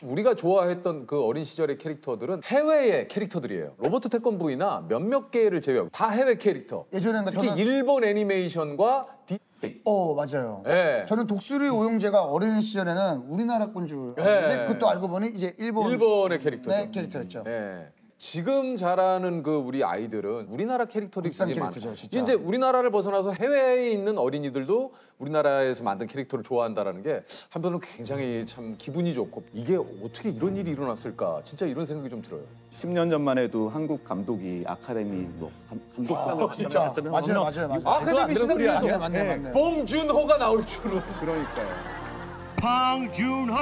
우리가 좋아했던 그 어린 시절의 캐릭터들은 해외의 캐릭터들이에요. 로버트 태권브이나 몇몇 개를 제외하고 다 해외 캐릭터. 예전에는 특히 저는... 일본 애니메이션과 맞아요. 네. 저는 독수리 오용재가 어린 시절에는 우리나라 건 줄 알았는데 네. 그것도 알고 보니 이제 일본의 캐릭터죠. 네, 캐릭터였죠. 네. 지금 자라는 그 우리 아이들은 우리나라 캐릭터들이 국산 되게 캐릭터죠, 많아요. 진짜. 이제 우리나라를 벗어나서 해외에 있는 어린이들도 우리나라에서 만든 캐릭터를 좋아한다라는 게 한편으로 굉장히 참 기분이 좋고 이게 어떻게 이런 일이 일어났을까 진짜 이런 생각이 좀 들어요. 10년 전만 해도 한국 감독이 아카데미 뭐 감독상을 진짜 맞아요. 아카데미 시상식에서 맞네. 봉준호가 나올 줄은. 그러니까요. 봉준호.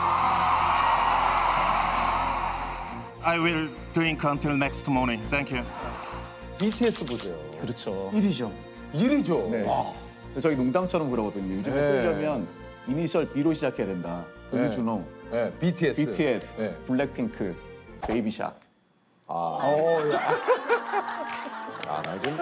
I will drink until next morning. Thank you. BTS 보세요. 그렇죠. 1위죠. 1위죠. 네. 저희 농담처럼 그러거든요. 요즘에 뜨려면 이니셜 B로 시작해야 된다. 봉준호, 네. BTS. 네. 블랙핑크, 베이비샥. 나 좀.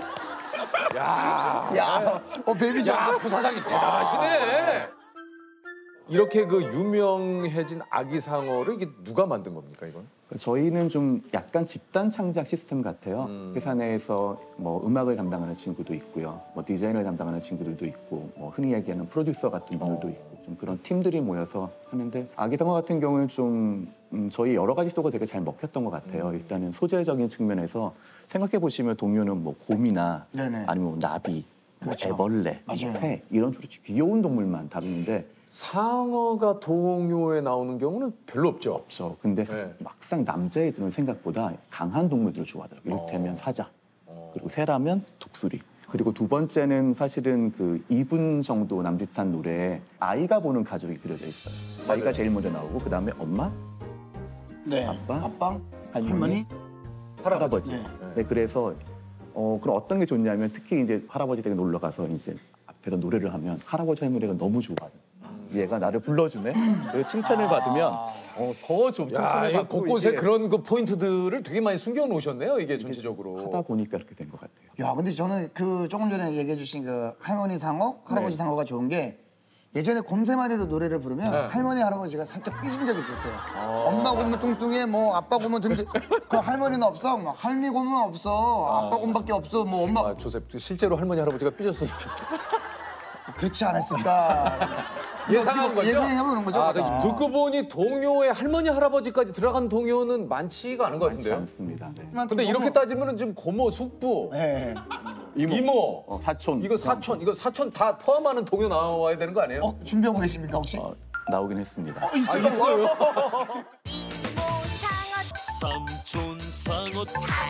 베이비죠. 야, 부사장이 대단하시네. 이렇게 그 유명해진 아기상어를 이게 누가 만든 겁니까, 이건? 저희는 좀 약간 집단 창작 시스템 같아요. 회사 내에서 뭐 음악을 담당하는 친구도 있고요, 뭐 디자인을 담당하는 친구들도 있고, 뭐 흔히 얘기하는 프로듀서 같은 분들도 있고, 좀 그런 팀들이 모여서 하는데 아기상어 같은 경우는 좀 저희 여러 가지 시도가 되게 잘 먹혔던 것 같아요. 일단은 소재적인 측면에서 생각해 보시면 동요는 뭐 곰이나 아니면 뭐 나비, 그렇죠. 뭐 애벌레, 새 이런 주로 귀여운 동물만 다루는데. 상어가 동요에 나오는 경우는 별로 없죠. 없죠. 근데 막상 남자애들은 생각보다 강한 동물들을 좋아하더라고요. 이를테면 사자, 그리고 새라면 독수리. 그리고 두 번째는 사실은 그 2분 정도 남짓한 노래에 아이가 보는 가족이 그려져 있어요. 자기가 제일 먼저 나오고 그다음에 엄마, 아빠, 할머니, 할아버지. 네, 그래서 그럼 어떤 게 좋냐면 특히 이제 할아버지 댁에 놀러 가서 이제 앞에서 노래를 하면 할아버지 할머니가 너무 좋아요. 얘가 나를 불러주네. 칭찬을 받으면 더 좀 칭찬을 받고 곳곳에 그런 그 포인트들을 되게 많이 숨겨 놓으셨네요. 이게 전체적으로 하다 보니까 이렇게 된 것 같아요. 야, 근데 저는 그 조금 전에 얘기해 주신 그 할머니 상어, 할아버지 상어가 좋은 게 예전에 곰새마리로 노래를 부르면 할머니 할아버지가 살짝 삐진 적이 있었어요. 엄마 곰은 뚱뚱해, 뭐 아빠 곰은 둥지. 그 할머니는 없어, 뭐 할미 곰은 없어, 아빠 곰밖에 없어, 뭐 엄마. 조셉 실제로 할머니 할아버지가 삐졌어서 그렇지 않았을까. 예상한 거죠? 예상해보는 거죠. 듣고 보니 동요에 할머니 할아버지까지 들어간 동요는 많지가 않은 것 같은데요. 많지 않습니다. 네. 근데 이렇게 따지면은 지금 고모, 숙부, 이모, 사촌. 이거 사촌 다 포함하는 동요 나와야 되는 거 아니에요? 준비하고 계십니까 혹시? 나오긴 했습니다. 있어요. 삼촌 상어.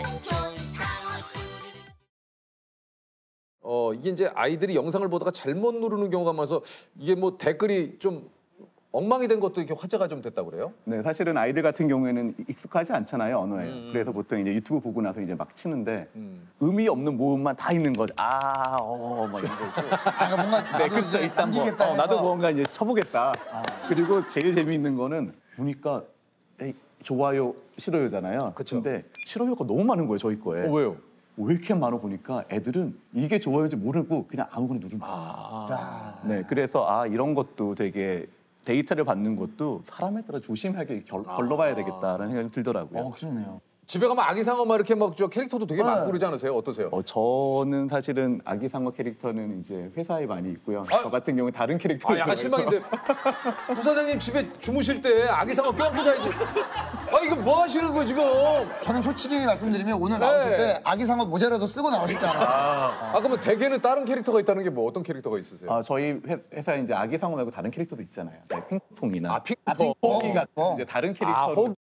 이게 이제 아이들이 영상을 보다가 잘못 누르는 경우가 많아서 이게 뭐 댓글이 좀 엉망이 된 것도 이렇게 화제가 좀 됐다고 그래요? 네, 사실은 아이들 같은 경우에는 익숙하지 않잖아요, 언어에. 그래서 보통 이제 유튜브 보고 나서 이제 막 치는데 의미 없는 모음만 다 있는 거죠. 막 이런 거 있고. 뭔가 네, 그렇죠. 일단 뭐 나도 뭔가 이제 쳐보겠다. 그리고 제일 재미있는 거는 보니까 좋아요, 싫어요잖아요. 그쵸. 근데 싫어요가 너무 많은 거예요, 저희 거에. 왜요? 왜 이렇게 많아 보니까 애들은 이게 좋아요인지 모르고 그냥 아무거나 누르는 거예요. 네, 그래서 이런 것도 되게 데이터를 받는 것도 사람에 따라 조심하게 걸러봐야 되겠다라는 생각이 들더라고요. 그러네요. 집에 가면 아기상어 막 이렇게 막 저 캐릭터도 되게 많고 그러지 않으세요? 어떠세요? 저는 사실은 아기상어 캐릭터는 이제 회사에 많이 있고요. 저 같은 경우는 다른 캐릭터를 약간 실망인데 부사장님 집에 주무실 때 아기상어 껴안고 자야지. 이거 뭐 하시는 거예요 지금? 저는 솔직히 말씀드리면 오늘 나오실 때 아기상어 모자라도 쓰고 나오실 줄 알았어요. 그러면 대개는 다른 캐릭터가 있다는 게 뭐 어떤 캐릭터가 있으세요? 저희 회사에 이제 아기상어 말고 다른 캐릭터도 있잖아요. 핑퐁이나 핑퐁. 호기가 이제 다른 캐릭터로.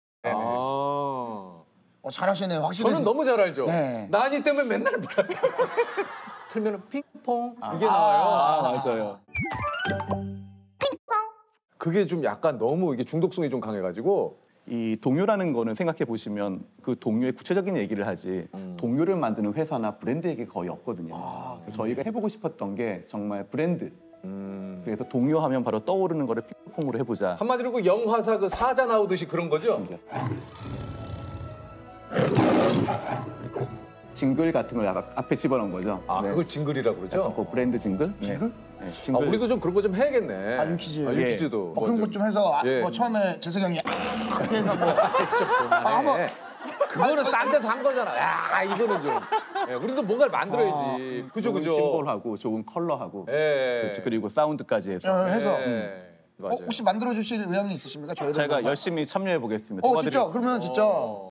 잘하시네요, 확실히. 저는 너무 잘 알죠. 네. 나니 때문에 맨날 틀면은 핑퐁 이게 나와요. 맞아요. 그게 좀 약간 너무 이게 중독성이 좀 강해가지고 이 동요라는 거는 생각해 보시면 그 동요의 구체적인 얘기를 하지 동요를 만드는 회사나 브랜드 얘기 거의 없거든요. 저희가 해보고 싶었던 게 정말 브랜드. 그래서 동요하면 바로 떠오르는 거를 핑퐁으로 해보자. 한마디로 그 영화사 그 사자 나오듯이 그런 거죠? 징글 같은 걸 앞에 집어넣은 거죠. 그걸 징글이라고 그러죠? 그 브랜드 징글? 징글? 네, 징글. 우리도 좀 그런 거 좀 해야겠네. 아, 유퀴즈. 유퀴즈도. 그런 것 좀 해서 예. 뭐 처음에 재석이 형이 이렇게 해서 뭐 한번 그거는 딴 데서 한 거잖아. 야, 이거는 좀. 예, 우리도 뭔가를 만들어야지. 그죠, 좋은 그죠. 심볼하고 좋은 컬러하고 예. 그렇죠. 그리고 사운드까지 해서 해서 예. 맞아요. 혹시 만들어 주실 의향이 있으십니까? 저희도 제가 가서? 열심히 참여해 보겠습니다. 진짜 그러면 진짜